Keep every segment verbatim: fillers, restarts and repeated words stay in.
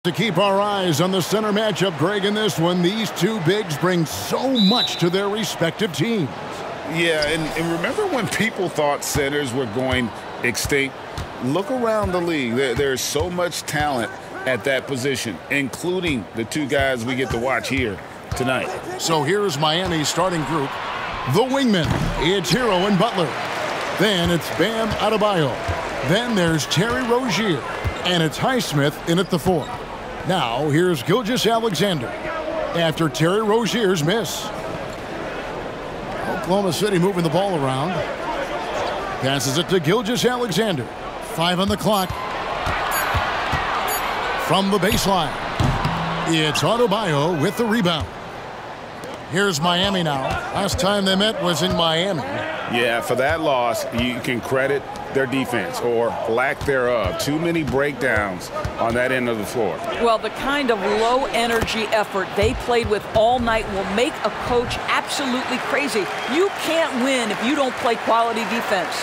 To keep our eyes on the center matchup, Greg, in this one, these two bigs bring so much to their respective teams. Yeah, and, and remember when people thought centers were going extinct? Look around the league. There, there's so much talent at that position, including the two guys we get to watch here tonight. So here's Miami's starting group. The wingmen, it's Hero and Butler. Then it's Bam Adebayo. Then there's Terry Rozier. And it's Highsmith in at the four. Now, here's Gilgeous-Alexander after Terry Rozier's miss. Oklahoma City moving the ball around. Passes it to Gilgeous-Alexander. Five on the clock. From the baseline, it's Adebayo with the rebound. Here's Miami now. Last time they met was in Miami. Yeah, for that loss, you can credit their defense or lack thereof. Too many breakdowns on that end of the floor. Well, the kind of low-energy effort they played with all night will make a coach absolutely crazy. You can't win if you don't play quality defense.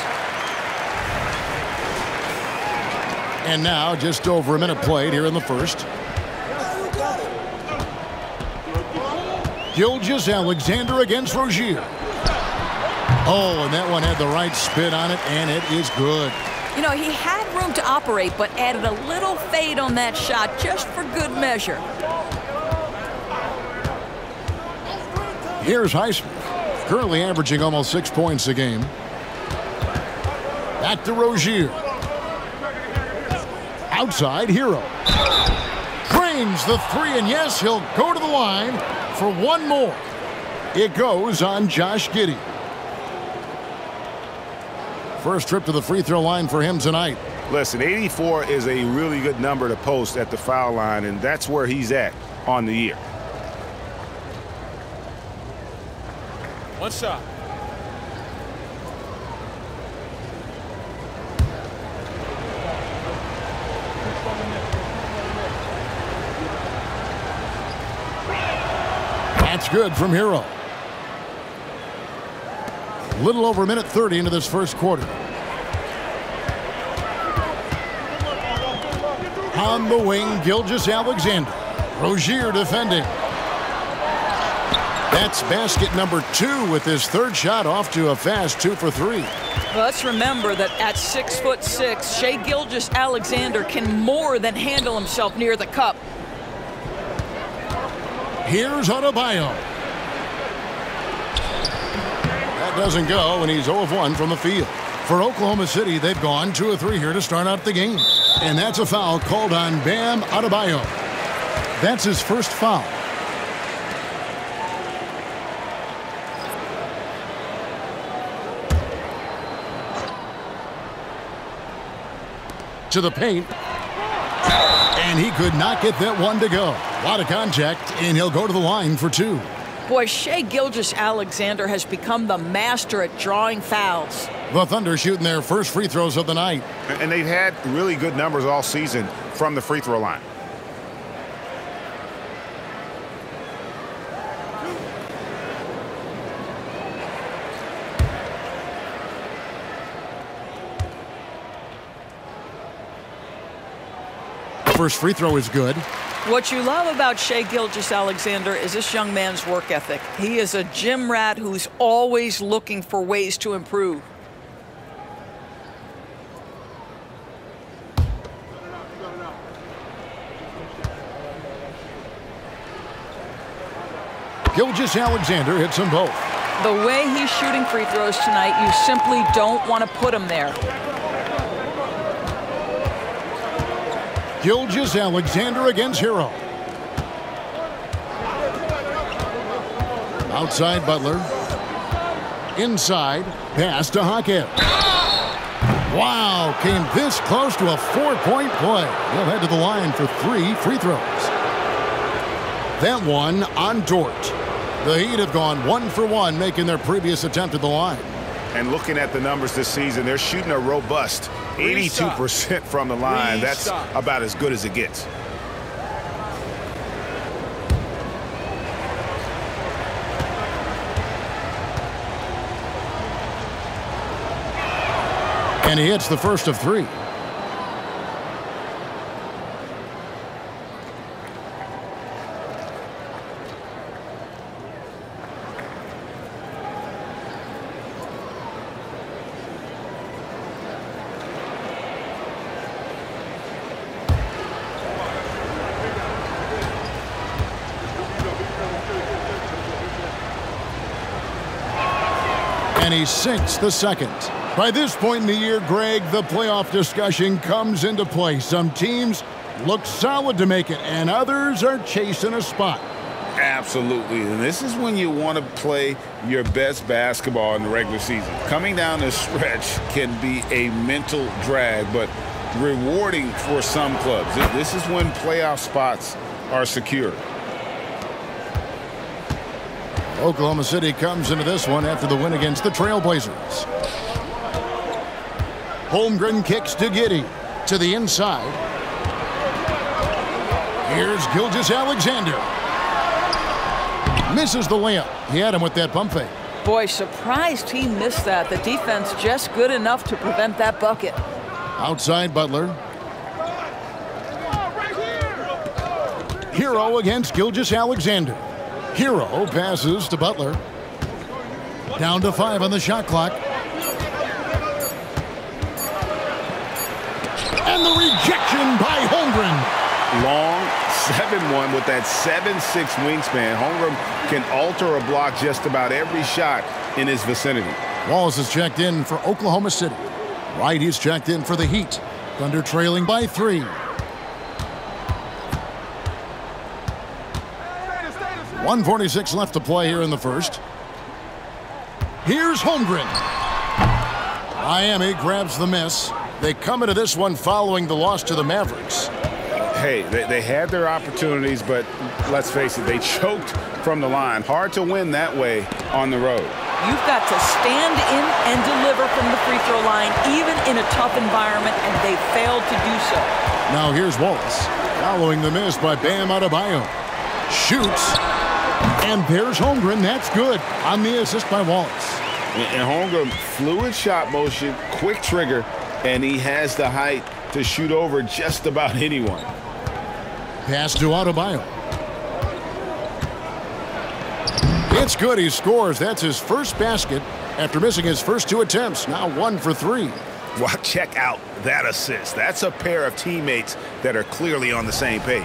And now, just over a minute played here in the first. Gilgeous-Alexander against Rozier. Oh, and that one had the right spin on it, and it is good. You know, he had room to operate, but added a little fade on that shot just for good measure. Here's Highsmith, currently averaging almost six points a game. Back to Rozier. Outside, Hero. Drains the three, and yes, he'll go to the line for one more. It goes on Josh Giddey. First trip to the free throw line for him tonight. Listen, eighty-four is a really good number to post at the foul line, and that's where he's at on the year. One shot. That's good from Hero. Little over a minute thirty into this first quarter. On the wing, Gilgeous-Alexander. Rozier defending. That's basket number two with his third shot off to a fast two for three. Well, let's remember that at six foot six, Shai Gilgeous-Alexander can more than handle himself near the cup. Here's Adebayo. That doesn't go, and he's zero of one from the field. For Oklahoma City, they've gone two of three here to start out the game. And that's a foul called on Bam Adebayo. That's his first foul. To the paint. And he could not get that one to go. A lot of contact, and he'll go to the line for two. Boy, Shai Gilgeous-Alexander has become the master at drawing fouls. The Thunder shooting their first free throws of the night. And they've had really good numbers all season from the free throw line. First free throw is good. What you love about Shai Gilgeous-Alexander is this young man's work ethic. He is a gym rat who's always looking for ways to improve. Gilgeous-Alexander hits them both. The way he's shooting free throws tonight, you simply don't want to put him there. Gilgeous-Alexander against Hero. Outside Butler. Inside. Pass to Hackett. Wow, came this close to a four-point play. He'll head to the line for three free throws. That one on Dort. The Heat have gone one for one, making their previous attempt at the line. And looking at the numbers this season, they're shooting a robust eighty-two percent from the line. That's about as good as it gets. And he hits the first of three. And he sinks the second. By this point in the year, Greg, the playoff discussion comes into play. Some teams look solid to make it, and others are chasing a spot. Absolutely, and this is when you want to play your best basketball in the regular season. Coming down the stretch can be a mental drag, but rewarding for some clubs. This is when playoff spots are secure. Oklahoma City comes into this one after the win against the Trailblazers. Holmgren kicks to Giddey to the inside. Here's Gilgeous-Alexander. Misses the layup. He had him with that pump fake. Boy, surprised he missed that. The defense just good enough to prevent that bucket. Outside Butler. Hero against Gilgeous-Alexander. Hero passes to Butler. Down to five on the shot clock. And the rejection by Holmgren. Long seven one with that seven six wingspan. Holmgren can alter a block just about every shot in his vicinity. Wallace is checked in for Oklahoma City. Wright is checked in for the Heat. Thunder trailing by three. one forty-six left to play here in the first. Here's Holmgren. Miami grabs the miss. They come into this one following the loss to the Mavericks. Hey, they, they had their opportunities, but let's face it, they choked from the line. Hard to win that way on the road. You've got to stand in and deliver from the free throw line, even in a tough environment, and they failed to do so. Now here's Wallace, following the miss by Bam Adebayo. Shoots, and there's Holmgren. That's good on the assist by Wallace. And Holmgren, fluid shot motion, quick trigger, and he has the height to shoot over just about anyone. Pass to Adebayo. It's good. He scores. That's his first basket after missing his first two attempts. Now one for three. Well, check out that assist. That's a pair of teammates that are clearly on the same page.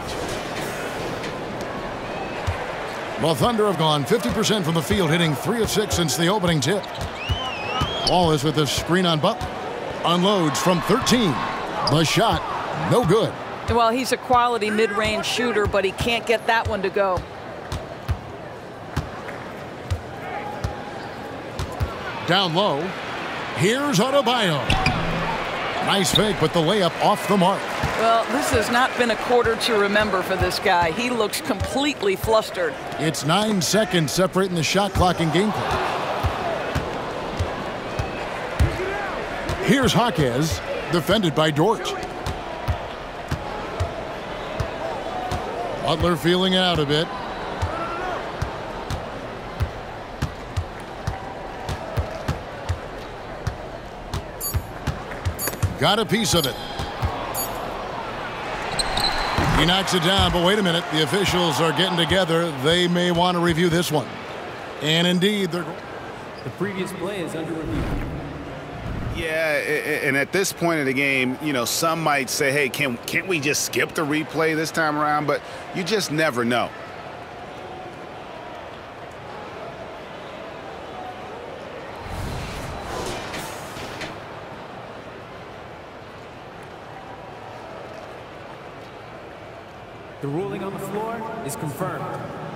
Well, Thunder have gone fifty percent from the field, hitting three of six since the opening tip. Wallace with the screen on Butler. Unloads from thirteen. The shot, no good. Well, he's a quality mid-range shooter, but he can't get that one to go. Down low. Here's Adebayo. Nice fake, but the layup off the mark. Well, this has not been a quarter to remember for this guy. He looks completely flustered. It's nine seconds separating the shot clock and game clock. Here's Jaquez, defended by Dort. Butler feeling it out a bit. Got a piece of it. He knocks it down, but wait a minute. The officials are getting together. They may want to review this one. And indeed, they're... The previous play is under review. Yeah, and at this point in the game, you know, some might say, hey, can, can't we just skip the replay this time around? But you just never know. The ruling on the floor is confirmed.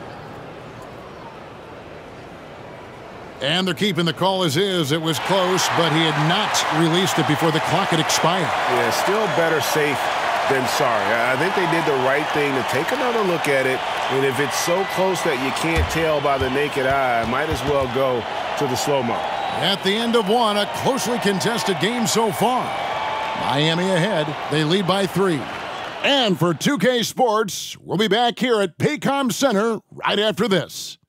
And they're keeping the call as is. It was close, but he had not released it before the clock had expired. Yeah, still better safe than sorry. I think they did the right thing to take another look at it. And if it's so close that you can't tell by the naked eye, might as well go to the slow-mo. At the end of one, a closely contested game so far. Miami ahead. They lead by three. And for two K Sports, we'll be back here at Paycom Center right after this.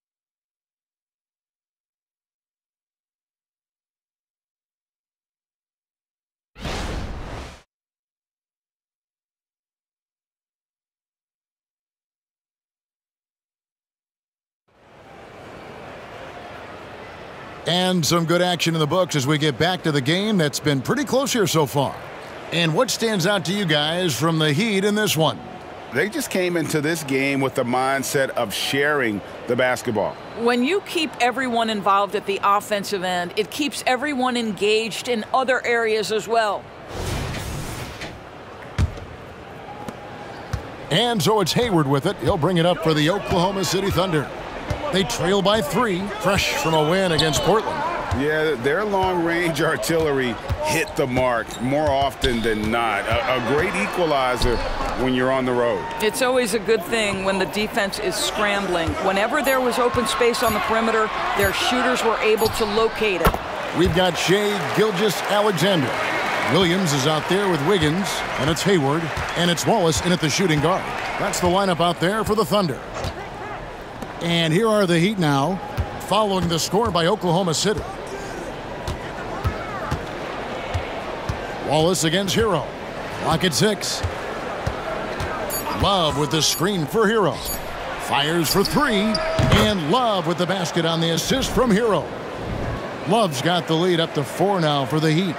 And some good action in the books as we get back to the game that's been pretty close here so far. And what stands out to you guys from the Heat in this one? They just came into this game with the mindset of sharing the basketball. When you keep everyone involved at the offensive end, it keeps everyone engaged in other areas as well. And so it's Hayward with it. He'll bring it up for the Oklahoma City Thunder. They trail by three, fresh from a win against Portland. Yeah, their long-range artillery hit the mark more often than not. A, a great equalizer when you're on the road. It's always a good thing when the defense is scrambling. Whenever there was open space on the perimeter, their shooters were able to locate it. We've got Shai Gilgeous-Alexander. Williams is out there with Wiggins, and it's Hayward, and it's Wallace in at the shooting guard. That's the lineup out there for the Thunder. And here are the Heat now, following the score by Oklahoma City. Wallace against Hero. Clock at six. Love with the screen for Hero. Fires for three, and Love with the basket on the assist from Hero. Love's got the lead up to four now for the Heat.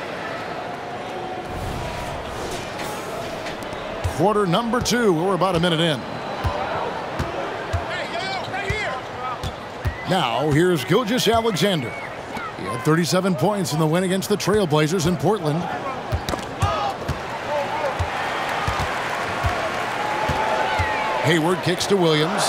Quarter number two. We're about a minute in. Now, here's Gilgeous-Alexander. He had thirty-seven points in the win against the Trailblazers in Portland. Hayward kicks to Williams.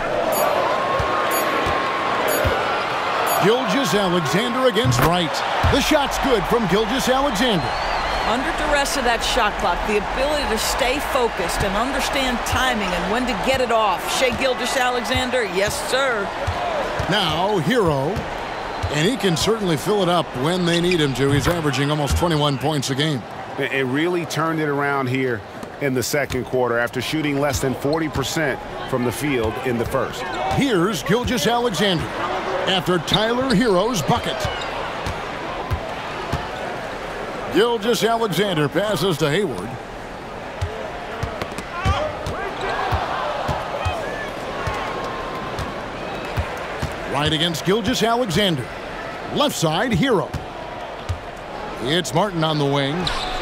Gilgeous-Alexander against Wright. The shot's good from Gilgeous-Alexander. Under duress of that shot clock, the ability to stay focused and understand timing and when to get it off. Shai Gilgeous-Alexander, yes, sir. Now, Hero, and he can certainly fill it up when they need him to. He's averaging almost twenty-one points a game. It really turned it around here in the second quarter after shooting less than forty percent from the field in the first. Here's Gilgeous-Alexander after Tyler Hero's bucket. Gilgeous-Alexander passes to Hayward. Right against Gilgeous-Alexander. Left side, Hero. It's Martin on the wing.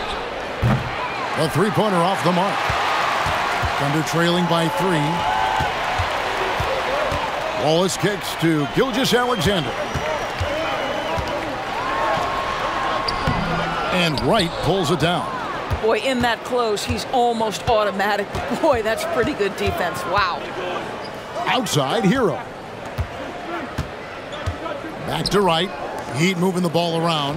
A three-pointer off the mark. Thunder trailing by three. Wallace kicks to Gilgeous-Alexander. And Wright pulls it down. Boy, in that close, he's almost automatic. Boy, that's pretty good defense. Wow. Outside, Hero. Back to Wright. Heat moving the ball around.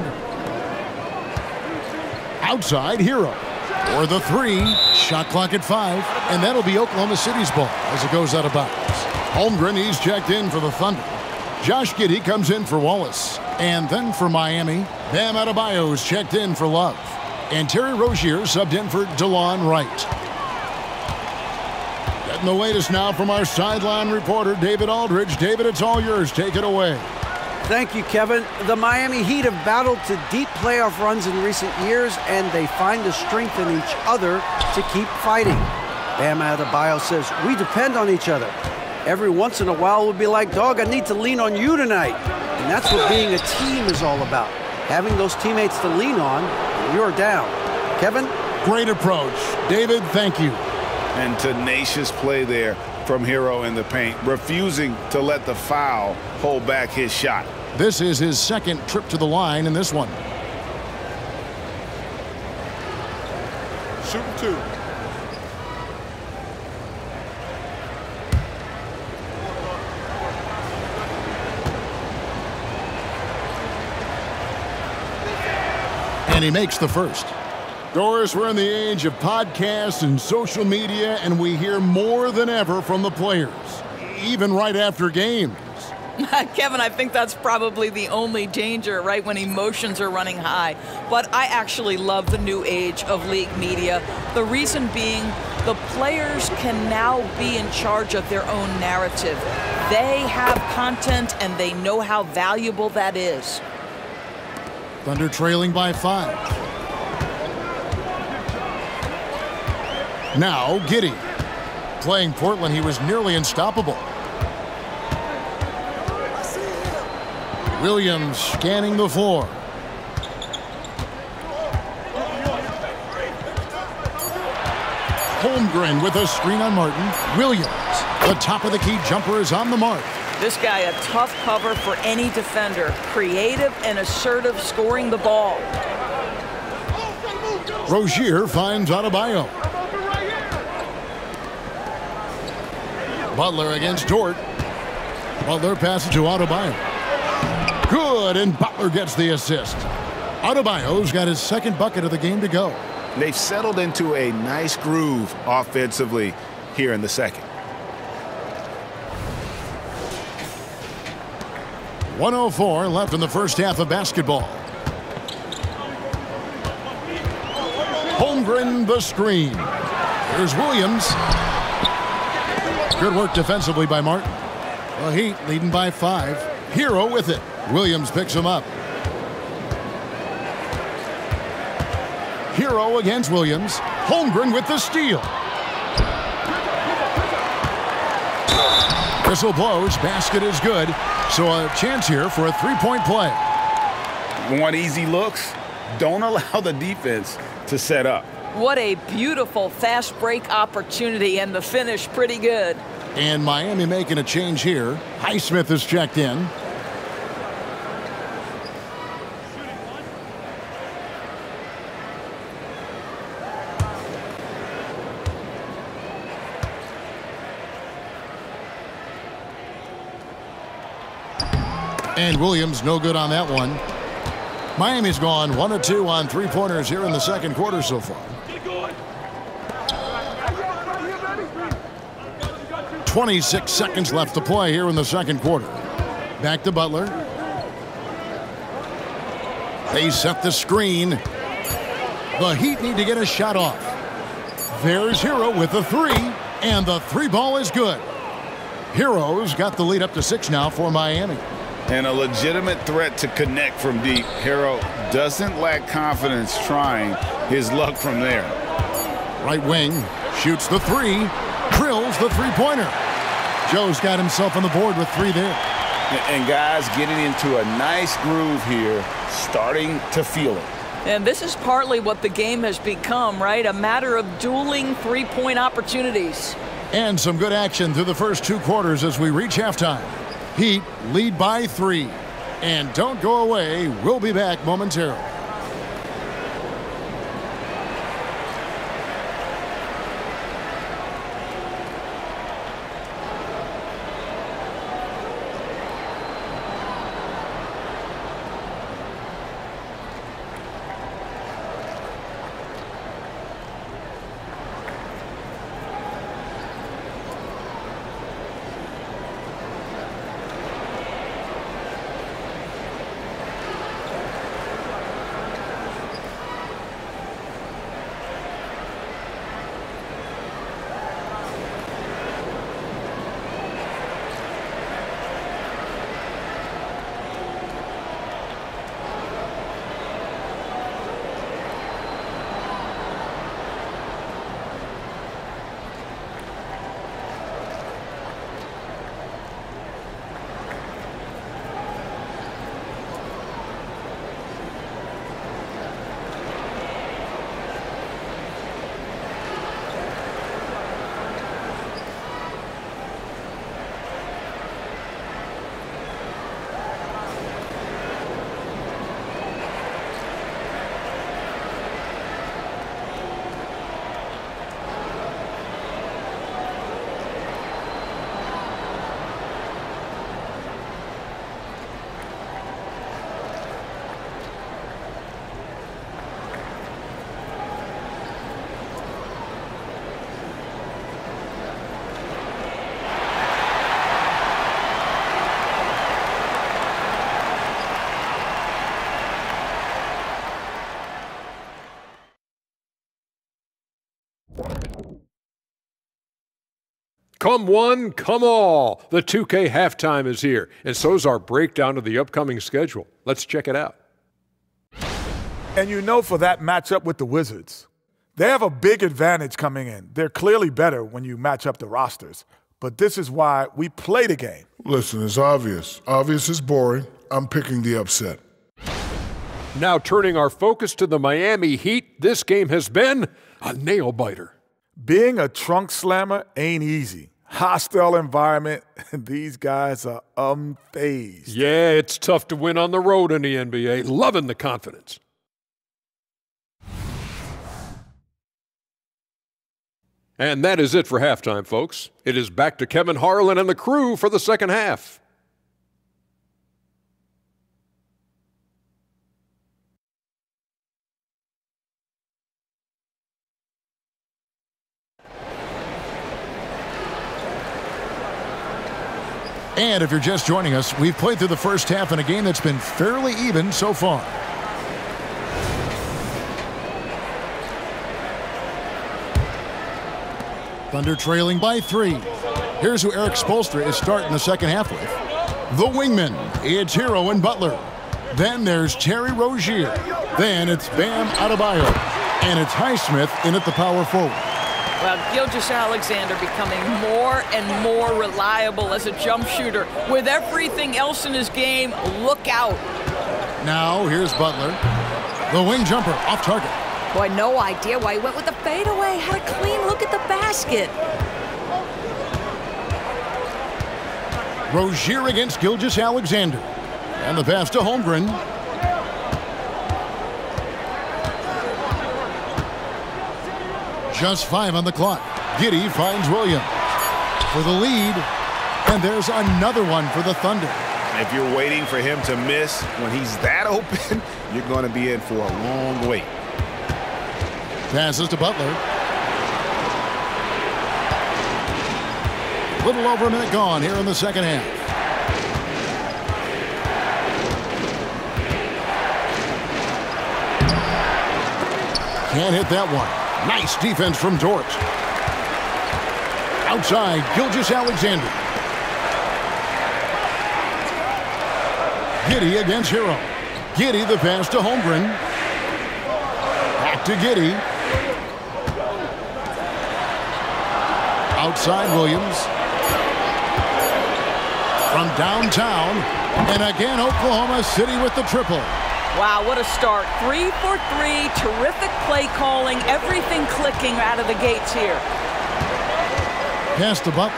Outside, Hero. For the three. Shot clock at five. And that'll be Oklahoma City's ball as it goes out of bounds. Holmgren, he's checked in for the Thunder. Josh Giddey comes in for Wallace. And then for Miami, Bam Adebayo's checked in for Love. And Terry Rozier subbed in for DeLon Wright. Getting the latest now from our sideline reporter, David Aldridge. David, it's all yours. Take it away. Thank you, Kevin. The Miami Heat have battled to deep playoff runs in recent years, and they find the strength in each other to keep fighting. Bam Adebayo says, we depend on each other. Every once in a while, we'll be like, dog, I need to lean on you tonight. And that's what being a team is all about. Having those teammates to lean on when you're down. Kevin? Great approach. David, thank you. And tenacious play there from Hero in the paint, refusing to let the foul hold back his shot. This is his second trip to the line in this one. Shooting two. And he makes the first. Doris, we're in the age of podcasts and social media, and we hear more than ever from the players, even right after games. Kevin, I think that's probably the only danger, right, when emotions are running high. But I actually love the new age of league media. The reason being, the players can now be in charge of their own narrative. They have content, and they know how valuable that is. Thunder trailing by five. Now, Giddey. Playing Portland, he was nearly unstoppable. Williams scanning the floor. Holmgren with a screen on Martin. Williams, the top of the key jumper, is on the mark. This guy a tough cover for any defender. Creative and assertive scoring the ball. Rozier finds Adebayo. Butler against Dort. Butler passes to Adebayo. Good, and Butler gets the assist. Adebayo's got his second bucket of the game to go. They've settled into a nice groove offensively here in the second. one oh four left in the first half of basketball. Holmgren the screen. Here's Williams. Good work defensively by Martin. The Heat leading by five. Hero with it. Williams picks him up. Hero against Williams. Holmgren with the steal. Whistle blows. Basket is good. So a chance here for a three-point play. Want easy looks? Don't allow the defense to set up. What a beautiful fast break opportunity, and the finish pretty good. And Miami making a change here. Highsmith is checked in. And Williams no good on that one. Miami's gone one of two on three-pointers here in the second quarter so far. twenty-six seconds left to play here in the second quarter. Back to Butler. They set the screen. The Heat need to get a shot off. There's Hero with the three, and the three ball is good. Hero's got the lead up to six now for Miami. And a legitimate threat to connect from deep. Hero doesn't lack confidence trying his luck from there. Right wing, shoots the three, drills the three-pointer. Joe's got himself on the board with three there. And guys getting into a nice groove here, starting to feel it. And this is partly what the game has become, right? A matter of dueling three-point opportunities. And some good action through the first two quarters as we reach halftime. Heat lead by three. And don't go away. We'll be back momentarily. Come one, come all. The two K halftime is here, and so's our breakdown of the upcoming schedule. Let's check it out. And you know, for that matchup with the Wizards, they have a big advantage coming in. They're clearly better when you match up the rosters. But this is why we play the game. Listen, it's obvious. Obvious is boring. I'm picking the upset. Now turning our focus to the Miami Heat, this game has been a nail-biter. Being a trunk slammer ain't easy. Hostile environment, and these guys are unfazed. Yeah, it's tough to win on the road in the N B A. Loving the confidence. And that is it for halftime, folks. It is back to Kevin Harlan and the crew for the second half. And if you're just joining us, we've played through the first half in a game that's been fairly even so far. Thunder trailing by three. Here's who Eric Spoelstra is starting the second half with. The wingman, it's Hero and Butler. Then there's Terry Rozier. Then it's Bam Adebayo. And it's Highsmith in at the power forward. Well, Gilgeous-Alexander becoming more and more reliable as a jump shooter. With everything else in his game, look out. Now here's Butler. The wing jumper off target. Boy, no idea why he went with the fadeaway. Had a clean look at the basket. Rozier against Gilgeous-Alexander. And the pass to Holmgren. Just five on the clock. Giddey finds Williams for the lead. And there's another one for the Thunder. If you're waiting for him to miss when he's that open, you're going to be in for a long wait. Passes to Butler. Little over a minute gone here in the second half. Can't hit that one. Nice defense from Dort. Outside, Gilgeous-Alexander. Giddey against Hero. Giddey the pass to Holmgren. Back to Giddey. Outside Williams. From downtown. And again, Oklahoma City with the triple. Wow, what a start. Three for three, terrific play calling, everything clicking out of the gates here. Pass to Butler.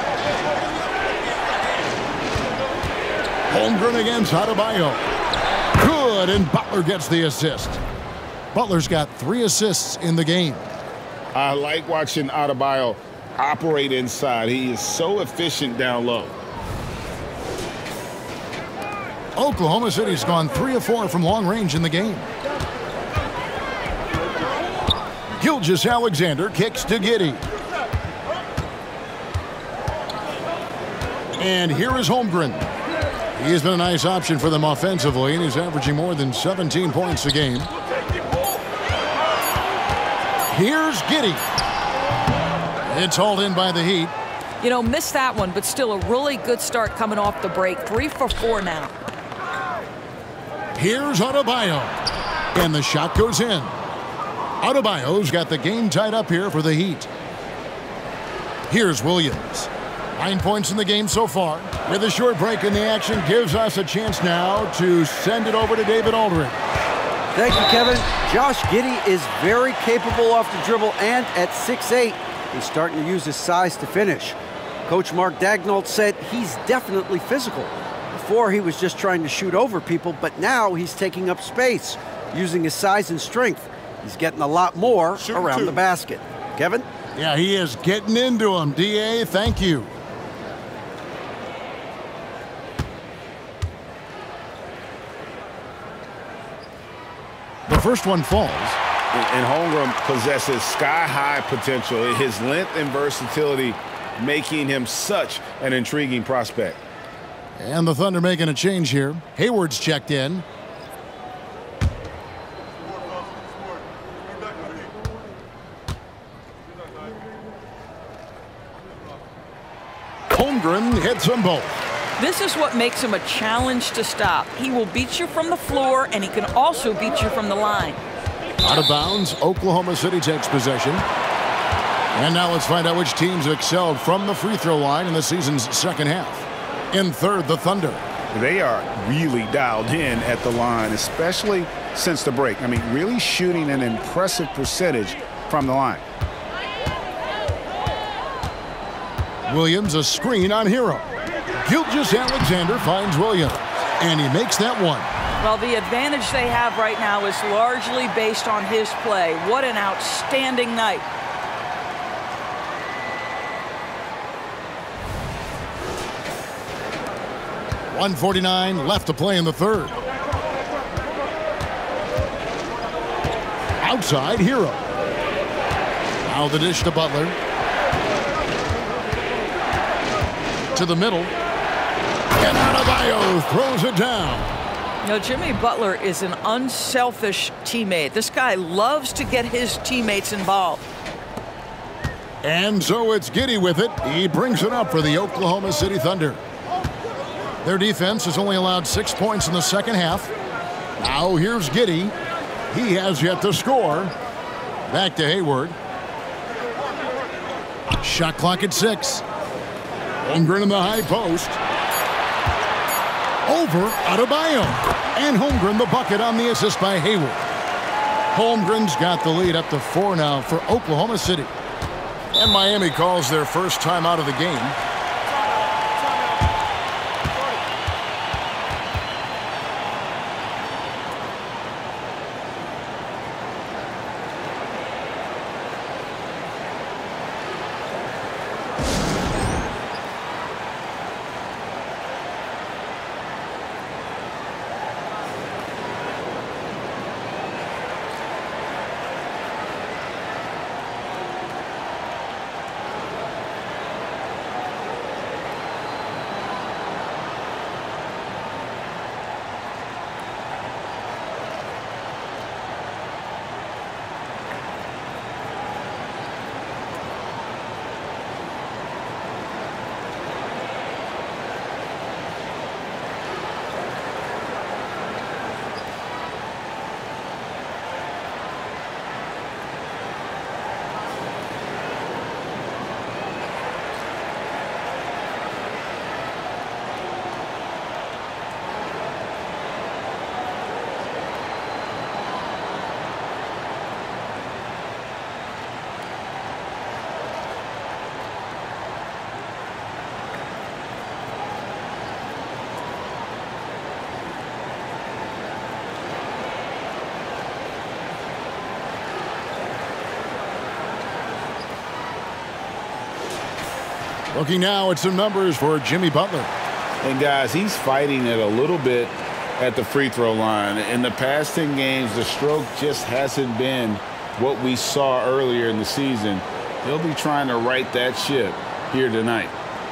Holmgren against Adebayo. Good, and Butler gets the assist. Butler's got three assists in the game. I like watching Adebayo operate inside. He is so efficient down low. Oklahoma City's gone three of four from long range in the game. Gilgeous-Alexander kicks to Giddey. And here is Holmgren. He has been a nice option for them offensively, and he's averaging more than seventeen points a game. Here's Giddey. It's hauled in by the Heat. You know, missed that one, but still a really good start coming off the break. Three for four now. Here's Adebayo. And the shot goes in. Adebayo's got the game tied up here for the Heat. Here's Williams. Nine points in the game so far. With a short break in the action, gives us a chance now to send it over to David Aldridge. Thank you, Kevin. Josh Giddey is very capable off the dribble, and at six eight, he's starting to use his size to finish. Coach Mark Daigneault said he's definitely physical. Before, he was just trying to shoot over people, but now he's taking up space, using his size and strength. He's getting a lot more Shoot around two. the basket. Kevin? Yeah, he is getting into him. D A, thank you. The first one falls. And Holmgren possesses sky-high potential. His length and versatility making him such an intriguing prospect. And the Thunder making a change here. Hayward's checked in. Holmgren hits them both. This is what makes him a challenge to stop. He will beat you from the floor, and he can also beat you from the line. Out of bounds, Oklahoma City takes possession. And now let's find out which teams excelled from the free throw line in the season's second half. In third, the Thunder. They are really dialed in at the line, especially since the break. I mean, really shooting an impressive percentage from the line. Williams a screen on Hero. Gilgeous-Alexander finds Williams, and he makes that one. Well, the advantage they have right now is largely based on his play. What an outstanding night. one forty-nine left to play in the third. Outside, Hero. Now the dish to Butler. To the middle. And Adebayo throws it down. You know, Jimmy Butler is an unselfish teammate. This guy loves to get his teammates involved. And so it's Giddey with it. He brings it up for the Oklahoma City Thunder. Their defense has only allowed six points in the second half. Now here's Giddey. He has yet to score. Back to Hayward. Shot clock at six. Holmgren in the high post. Over Adebayo. And Holmgren the bucket on the assist by Hayward. Holmgren's got the lead up to four now for Oklahoma City. And Miami calls their first time out of the game. Looking now at some numbers for Jimmy Butler. And guys, he's fighting it a little bit at the free throw line. In the past ten games, the stroke just hasn't been what we saw earlier in the season. He'll be trying to right that ship here tonight.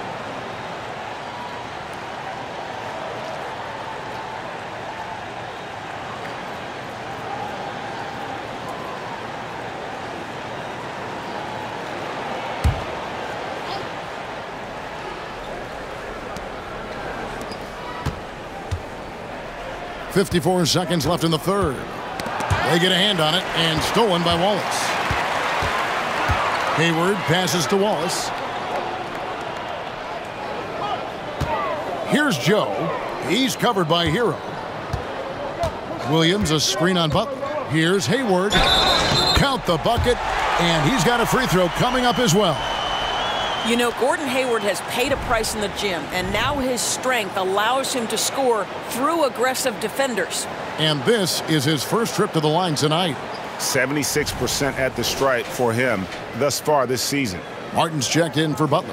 fifty-four seconds left in the third. They get a hand on it and stolen by Wallace. Hayward passes to Wallace. Here's Joe. He's covered by Hero. Williams a screen on Butler. Here's Hayward. Count the bucket, and he's got a free throw coming up as well. You know, Gordon Hayward has paid a price in the gym, and now his strength allows him to score through aggressive defenders. And this is his first trip to the line tonight. seventy-six percent at the stripe for him thus far this season. Martin's checked in for Butler.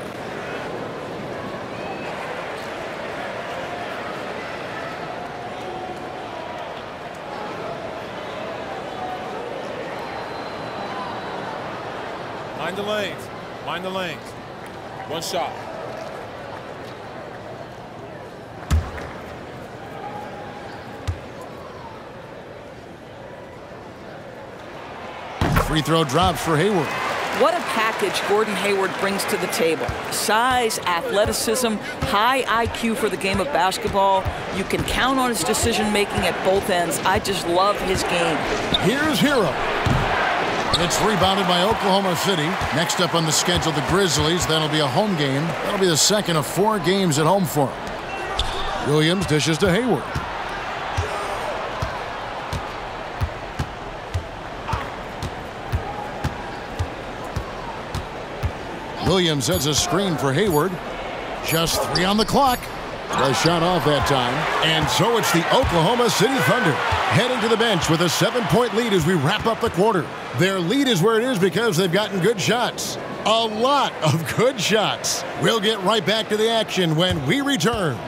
Mind the lanes. Mind the lanes. One shot. Free throw drops for Hayward. What a package Gordon Hayward brings to the table. Size, athleticism, high I Q for the game of basketball. You can count on his decision-making at both ends. I just love his game. Here's Hero. It's rebounded by Oklahoma City. Next up on the schedule, the Grizzlies. That'll be a home game. That'll be the second of four games at home for him. Williams dishes to Hayward. Williams sets a screen for Hayward. Just three on the clock. The shot off that time. And so it's the Oklahoma City Thunder heading to the bench with a seven-point lead as we wrap up the quarter. Their lead is where it is because they've gotten good shots. A lot of good shots. We'll get right back to the action when we return.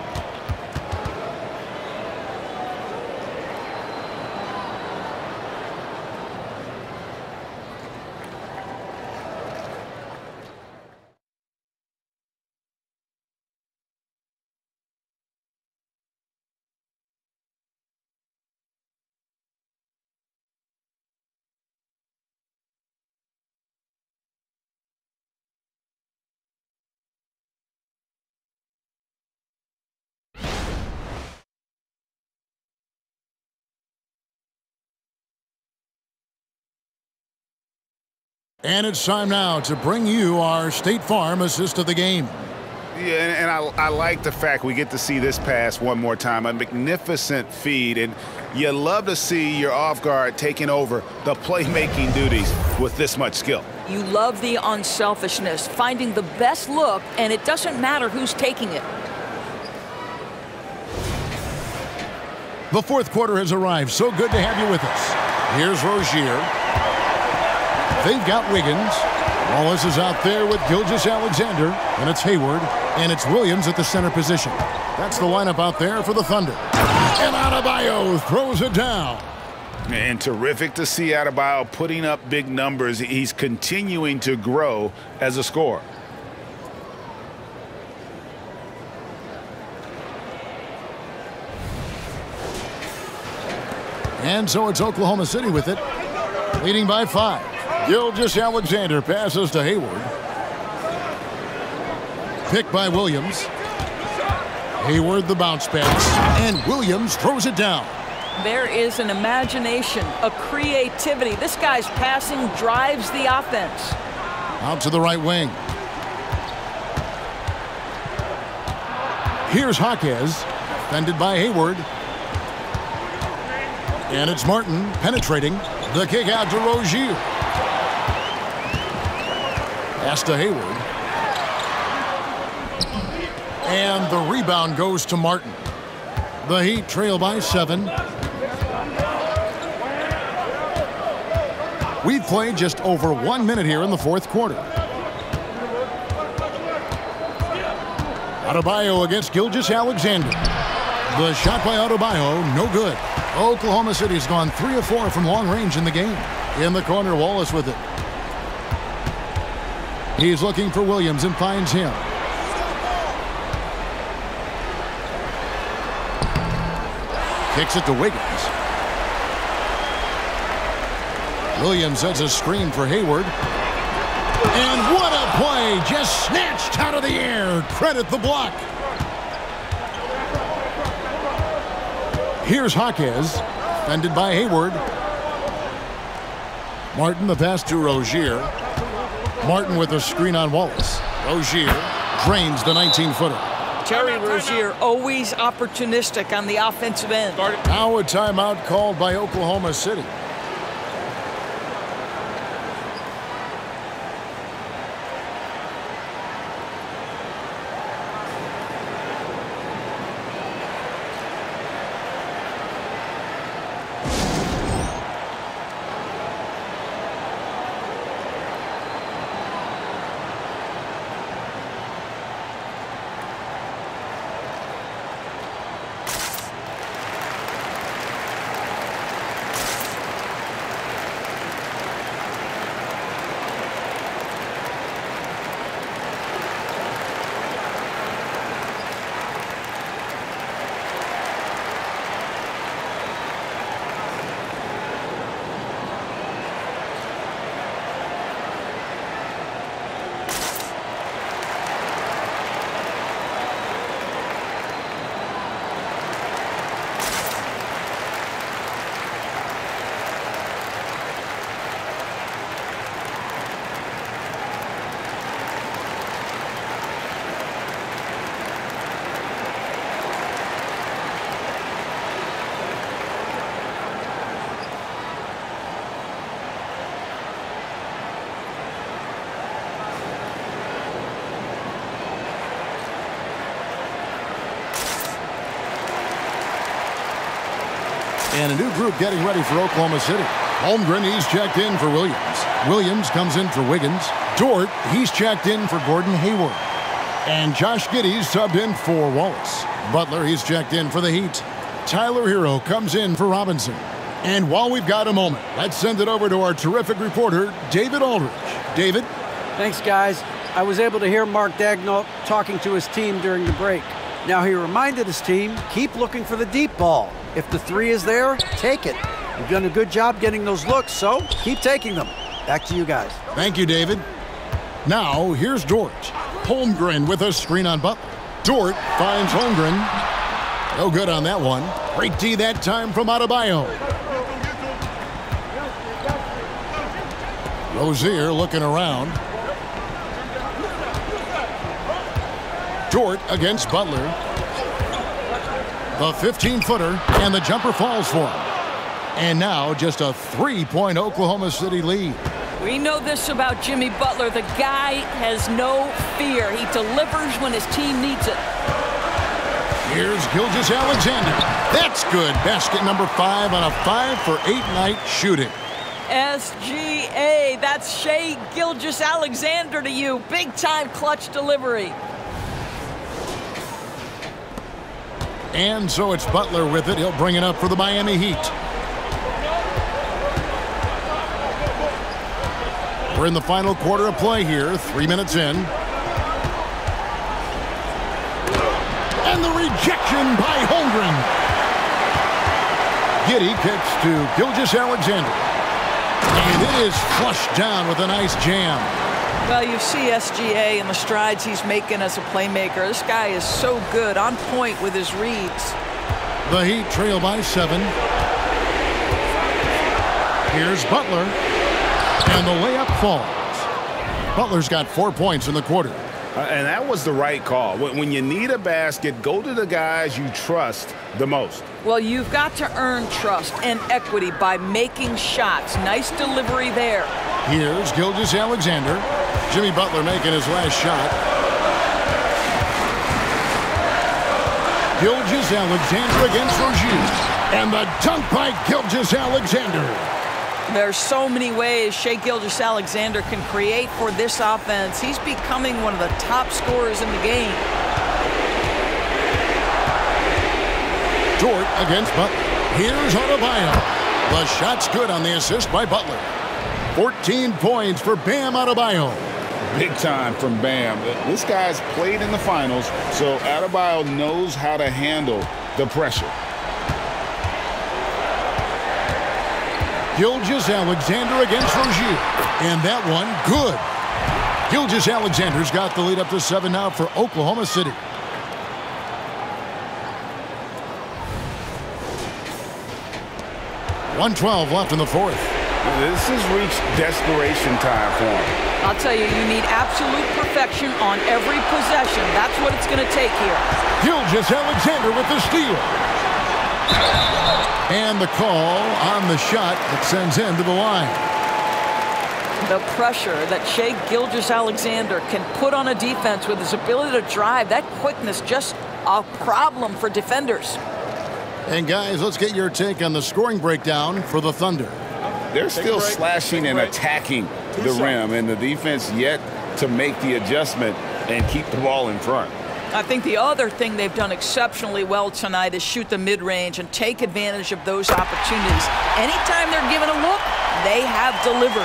And it's time now to bring you our State Farm assist of the game. Yeah, and, and I, I like the fact we get to see this pass one more time. A magnificent feed, and you love to see your off guard taking over the playmaking duties with this much skill. You love the unselfishness, finding the best look, and it doesn't matter who's taking it. The fourth quarter has arrived. So good to have you with us. Here's Rozier. They've got Wiggins. Wallace is out there with Gilgeous-Alexander. And it's Hayward. And it's Williams at the center position. That's the lineup out there for the Thunder. And Adebayo throws it down. And terrific to see Adebayo putting up big numbers. He's continuing to grow as a scorer. And so it's Oklahoma City with it, leading by five. Gilgeous-Alexander passes to Hayward. Picked by Williams. Hayward the bounce pass, and Williams throws it down. There is an imagination, a creativity. This guy's passing drives the offense. Out to the right wing. Here's Jaquez, defended by Hayward. And it's Martin penetrating. The kick out to Rozier. Pass to Hayward. And the rebound goes to Martin. The Heat trail by seven. We've played just over one minute here in the fourth quarter. Adebayo against Gilgeous-Alexander. The shot by Adebayo, no good. Oklahoma City has gone three of four from long range in the game. In the corner, Wallace with it. He's looking for Williams and finds him. Kicks it to Wiggins. Williams sets a screen for Hayward. And what a play! Just snatched out of the air. Credit the block. Here's Jaquez, defended by Hayward. Martin the pass to Rozier. Martin with a screen on Wallace. Rozier drains the nineteen-footer. Terry Rozier always opportunistic on the offensive end. Now a timeout called by Oklahoma City. And a new group getting ready for Oklahoma City. Holmgren, he's checked in for Williams. Williams comes in for Wiggins. Dort, he's checked in for Gordon Hayward. And Josh Giddey's subbed in for Wallace. Butler, he's checked in for the Heat. Tyler Hero comes in for Robinson. And while we've got a moment, let's send it over to our terrific reporter, David Aldridge. David? Thanks, guys. I was able to hear Mark Daigneault talking to his team during the break. Now, he reminded his team, keep looking for the deep ball. If the three is there, take it. You've done a good job getting those looks, so keep taking them. Back to you guys. Thank you, David. Now, here's Dort. Holmgren with a screen on Butler. Dort finds Holmgren. No good on that one. Great D that time from Adebayo. Rozier looking around. Dort against Butler. The fifteen-footer, and the jumper falls for him. And now just a three-point Oklahoma City lead. We know this about Jimmy Butler. The guy has no fear. He delivers when his team needs it. Here's Gilgeous-Alexander. That's good. Basket number five on a five for eight night shooting. S G A, that's Shai Gilgeous-Alexander to you. Big-time clutch delivery. And so it's Butler with it. He'll bring it up for the Miami Heat. We're in the final quarter of play here, three minutes in. And the rejection by Holmgren. Giddey kicks to Gilgeous-Alexander. And it is flushed down with a nice jam. Well, you see S G A and the strides he's making as a playmaker. This guy is so good, on point with his reads. The Heat trail by seven. Here's Butler. And the layup falls. Butler's got four points in the quarter. Uh, and that was the right call. When, when you need a basket, go to the guys you trust the most. Well, you've got to earn trust and equity by making shots. Nice delivery there. Here's Gilgeous-Alexander. Jimmy Butler making his last shot. Gilgeous-Alexander against Rozier. And the dunk by Gilgeous-Alexander. There's so many ways Shai Gilgeous-Alexander can create for this offense. He's becoming one of the top scorers in the game. Dort against Butler. Here's Adebayo. The shot's good on the assist by Butler. fourteen points for Bam Adebayo. Big time from Bam. This guy's played in the finals, so Adebayo knows how to handle the pressure. Gilgeous-Alexander against Rozier. And that one, good. Gilgeous-Alexander's got the lead up to seven now for Oklahoma City. one twelve left in the fourth. This has reached desperation time for him. I'll tell you, you need absolute perfection on every possession. That's what it's going to take here. Gilgeous-Alexander with the steal. And the call on the shot that sends him to the line. The pressure that Shai Gilgeous-Alexander can put on a defense with his ability to drive, that quickness, just a problem for defenders. And guys, let's get your take on the scoring breakdown for the Thunder. They're still slashing and attacking the rim, and the defense yet to make the adjustment and keep the ball in front. I think the other thing they've done exceptionally well tonight is shoot the mid-range and take advantage of those opportunities. Anytime they're given a look, they have delivered.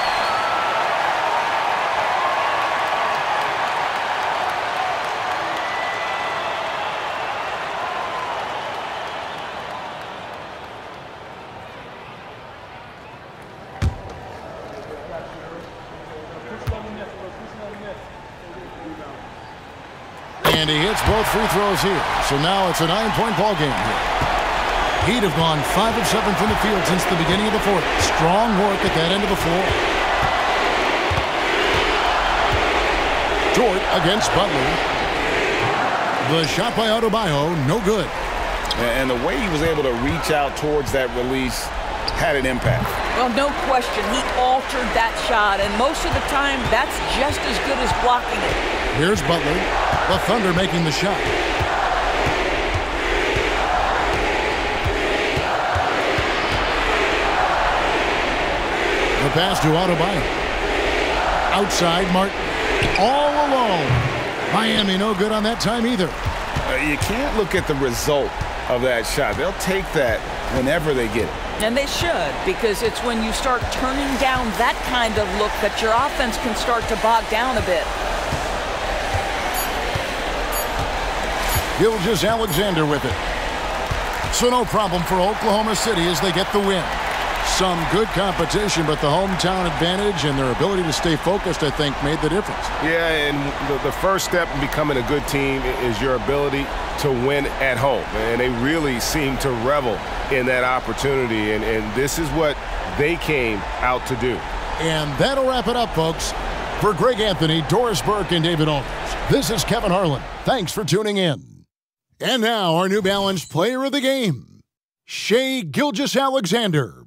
And he hits both free throws here. So now it's a nine-point ball game here. Heat have gone five of seven from the field since the beginning of the fourth. Strong work at that end of the floor. Dort against Butler. The shot by Adebayo, no good. And the way he was able to reach out towards that release had an impact. Well, no question. He altered that shot, and most of the time, that's just as good as blocking it. Here's Butler. The Thunder making the shot. The pass to Adebayo. Outside, Martin. All alone. Miami no good on that time either. Uh, you can't look at the result of that shot. They'll take that whenever they get it. And they should, because it's when you start turning down that kind of look that your offense can start to bog down a bit. Gilgeous-Alexander with it. So no problem for Oklahoma City as they get the win. Some good competition, but the hometown advantage and their ability to stay focused, I think, made the difference. Yeah, and the, the first step in becoming a good team is your ability to win at home. And they really seem to revel in that opportunity, and, and this is what they came out to do. And that'll wrap it up, folks. For Greg Anthony, Doris Burke, and David Aldridge, this is Kevin Harlan. Thanks for tuning in. And now, our New Balance player of the game, Shai Gilgeous-Alexander.